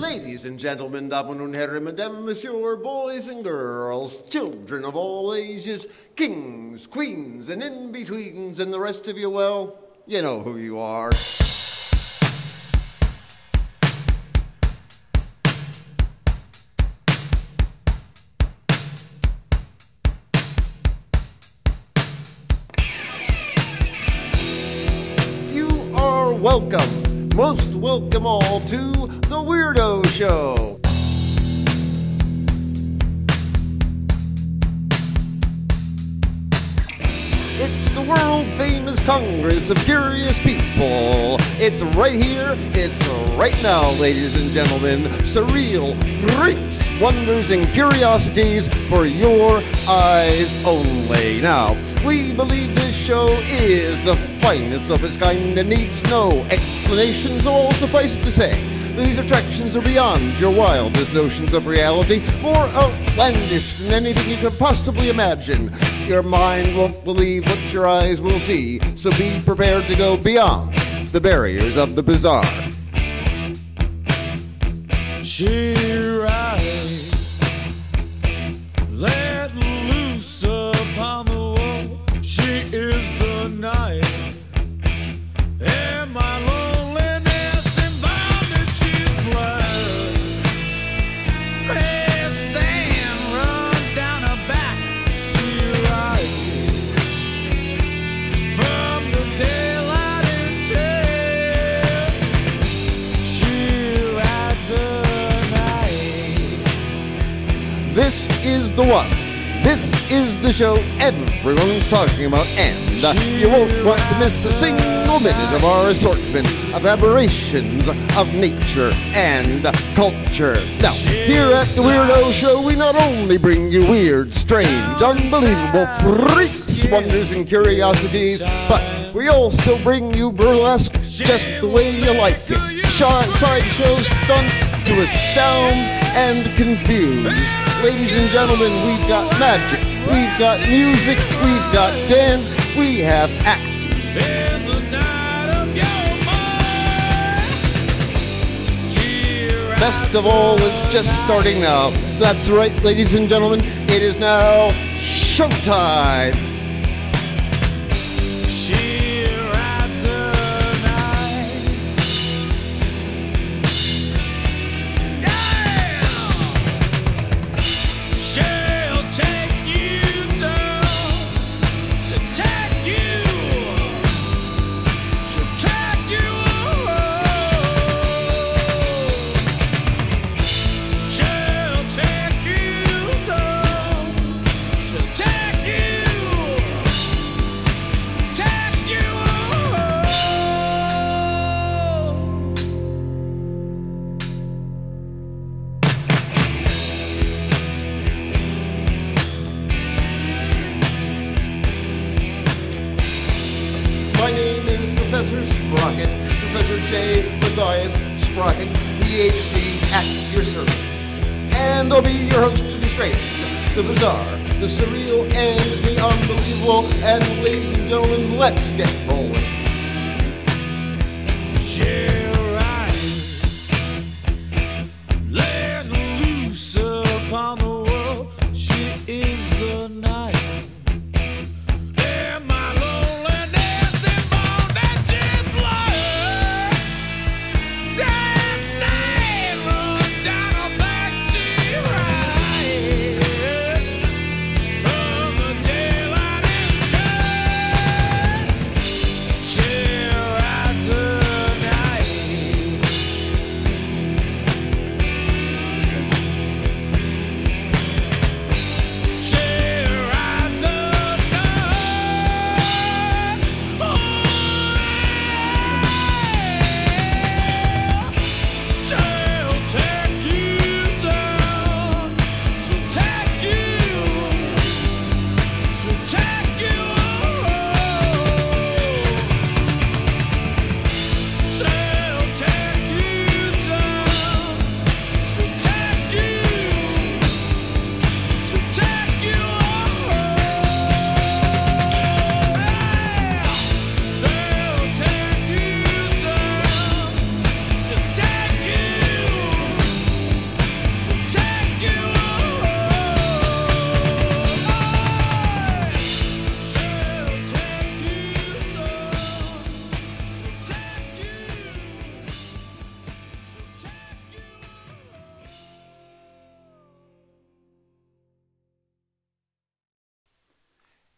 Ladies and gentlemen, dames und herren, mesdames, messieurs, boys and girls, children of all ages, kings, queens, and in-betweens, and the rest of you, well, you know who you are. You are welcome, most welcome all to the Weirdo Show. It's the world-famous Congress of Curious People. It's right here, it's right now, ladies and gentlemen. Surreal freaks, wonders, and curiosities for your eyes only. Now, we believe this show is the finest of its kind and needs no explanation, so all suffice it to say, these attractions are beyond your wildest notions of reality, more outlandish than anything you could possibly imagine. Your mind won't believe what your eyes will see, so be prepared to go beyond the barriers of the bizarre. She rides, let loose upon the wall. She is the night, and my loneliness in bondage she's bled. Red sand runs down her back. She rises from the daylight and shed. She rides the night. This is the one. This is the show everyone's talking about, and you won't want to miss a single minute of our assortment of aberrations of nature and culture. Now, here at the Weirdo Show, we not only bring you weird, strange, unbelievable freaks, wonders, and curiosities, but we also bring you burlesque just the way you like it. Sideshow stunts to astound and confuse. Ladies and gentlemen, we've got magic, we've got music, we've got dance, we have acts. In the night of your mind. Best of all, it's just starting now. That's right, ladies and gentlemen, it is now showtime. She rides the night. Yeah! She'll take you down. She'll take you. She'll take you. She'll take you down. She'll take you. Take you. My name is Professor Sprocket, Professor J. Matthias Sprocket, PhD at your service. And I'll be your host of the strange, the bizarre, the surreal, and the unbelievable. And ladies and gentlemen, let's get rolling. She'll rise, let loose upon the world. She is the night. And my loneliness in bondage is blood. The sand runs down her back. She rides from the daylight and shine.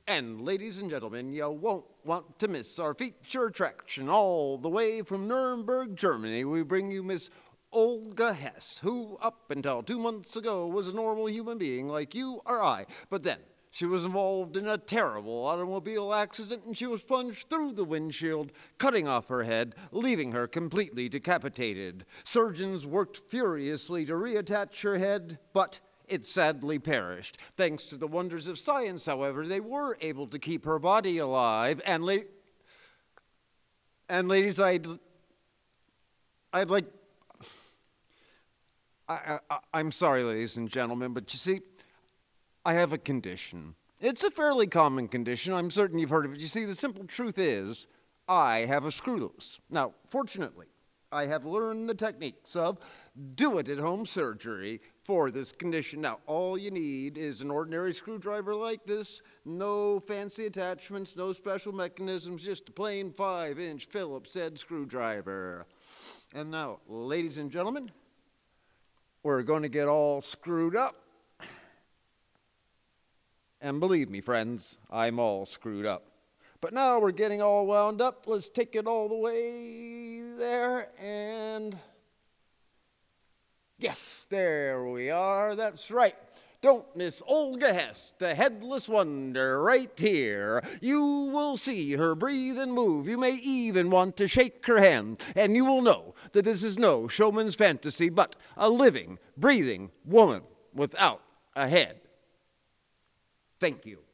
And ladies and gentlemen, you won't want to miss our feature attraction. All the way from Nuremberg, Germany, we bring you Miss Olga Hess, who up until 2 months ago was a normal human being like you or I. But then she was involved in a terrible automobile accident and she was plunged through the windshield, cutting off her head, leaving her completely decapitated. Surgeons worked furiously to reattach her head, but it sadly perished. Thanks to the wonders of science, however, they were able to keep her body alive. And ladies, I'm sorry, ladies and gentlemen, but you see, I have a condition. It's a fairly common condition. I'm certain you've heard of it. You see, the simple truth is, I have a screw loose. Now, fortunately, I have learned the techniques of do-it-at-home surgery for this condition. Now, all you need is an ordinary screwdriver like this, no fancy attachments, no special mechanisms, just a plain 5-inch Phillips head screwdriver. And now, ladies and gentlemen, we're going to get all screwed up. And believe me, friends, I'm all screwed up. But now we're getting all wound up. Let's take it all the way there and... Yes, there we are. That's right. Don't miss Olga Hess, the headless wonder, right here. You will see her breathe and move. You may even want to shake her hand, and you will know that this is no showman's fantasy, but a living, breathing woman without a head. Thank you.